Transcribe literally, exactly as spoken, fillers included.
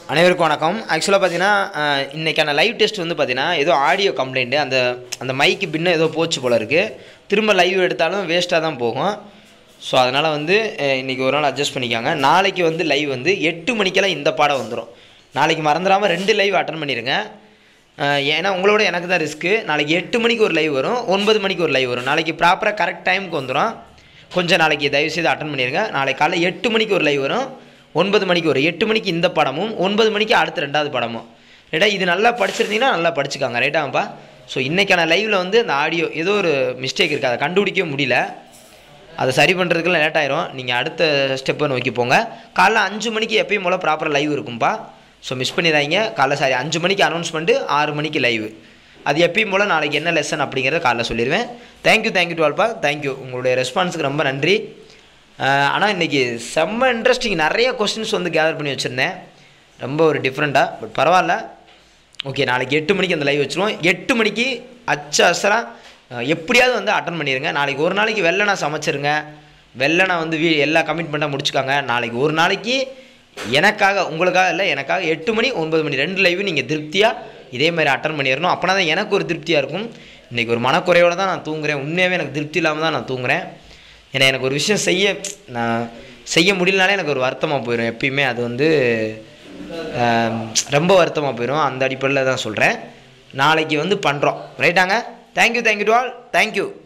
அனைவருக்கும் வணக்கம். ஆக்சுவலாக பார்த்தீங்கன்னா இன்றைக்கான லைவ் டெஸ்ட் வந்து பார்த்தீங்கன்னா ஏதோ ஆடியோ கம்ப்ளைண்ட்டு, அந்த அந்த மைக்கு பின்ன ஏதோ போச்சு போல் இருக்குது. திரும்ப லைவ் எடுத்தாலும் வேஸ்ட்டாக தான் போகும். ஸோ அதனால் வந்து இன்றைக்கி ஒரு நாள் அட்ஜஸ்ட் பண்ணிக்காங்க. நாளைக்கு வந்து லைவ் வந்து எட்டு மணிக்கெல்லாம் இந்த பாடம் வந்துடும். நாளைக்கு மறந்துடாமல் ரெண்டு லைவ் அட்டன் பண்ணிடுங்க. ஏன்னா உங்களோட எனக்கு தான் ரிஸ்க்கு. நாளைக்கு எட்டு மணிக்கு ஒரு லைவ் வரும், ஒன்பது மணிக்கு ஒரு லைவ் வரும். நாளைக்கு ப்ராப்பராக கரெக்ட் டைமுக்கு வந்துடும். கொஞ்சம் நாளைக்கு தயவுசெய்து அட்டன் பண்ணிடுங்க. நாளைக்கு காலையில் எட்டு மணிக்கு ஒரு லைவ் வரும், ஒன்பது மணிக்கு ஒரு எட்டு மணிக்கு இந்த படமும், ஒன்பது மணிக்கு அடுத்த ரெண்டாவது படமும். ரைட்டா? இது நல்லா படிச்சிருந்தீங்கன்னா நல்லா படிச்சுக்காங்க. ரைட்டாப்பா? ஸோ இன்றைக்கான லைவில் வந்து அந்த ஆடியோ ஏதோ ஒரு மிஸ்டேக் இருக்குது, அதை கண்டுபிடிக்க முடியல. அதை சரி பண்ணுறதுக்குலாம் லேட் ஆயிரும். நீங்கள் அடுத்த ஸ்டெப்பை நோக்கி போங்க. காலைல அஞ்சு மணிக்கு எப்பயும் போல் ப்ராப்பராக லைவ் இருக்கும்பா. ஸோ மிஸ் பண்ணிடாதீங்க. காலைல சாரி அஞ்சு மணிக்கு அனௌன்ஸ்மெண்ட்டு, ஆறு மணிக்கு லைவ். அது எப்பயும் போல் நாளைக்கு என்ன லெசன் அப்படிங்கிறத காலைல சொல்லிடுவேன். தேங்க்யூ தேங்க்யூ டு ஆல்பா. தேங்க்யூ. உங்களுடைய ரெஸ்பான்ஸுக்கு ரொம்ப நன்றி. ஆனால் இன்றைக்கி செம்ம இன்ட்ரெஸ்டிங், நிறைய கொஸ்டின்ஸ் வந்து கேதர் பண்ணி வச்சுருந்தேன். ரொம்ப ஒரு டிஃப்ரெண்ட்டாக, பட் பரவாயில்ல. ஓகே, நாளைக்கு எட்டு மணிக்கு அந்த லைவ் வச்சுருவோம். எட்டு மணிக்கு அச்ச அசராக எப்படியாவது வந்து அட்டன் பண்ணிடுங்க. நாளைக்கு ஒரு நாளைக்கு வெள்ளனா சமைச்சிருங்க. வெள்ளனா வந்து வீ எல்லா கமிட்மெண்ட்டாக முடிச்சுக்காங்க. நாளைக்கு ஒரு நாளைக்கு எனக்காக, உங்களுக்காக இல்லை, எனக்காக எட்டு மணி ஒன்பது மணி ரெண்டு லைவ் நீங்கள் திருப்தியாக இதே மாதிரி அட்டன் பண்ணிடணும். அப்போனா தான் எனக்கு ஒரு திருப்தியாக இருக்கும். இன்றைக்கி ஒரு மனக்குறையோடு தான் நான் தூங்குறேன். உண்மையாகவே எனக்கு திருப்தி இல்லாமல் தான் நான் தூங்குறேன். ஏன்னா எனக்கு ஒரு விஷயம் செய்ய நான் செய்ய முடியலனாலே எனக்கு ஒரு வருத்தமாக போயிடும். எப்பயுமே அது வந்து ரொம்ப வருத்தமாக போயிடும். அந்த அடிப்படையில் தான் சொல்கிறேன். நாளைக்கு வந்து பண்ணுறோம். ரைட்டாங்க? Thank you thank you to all. Thank you.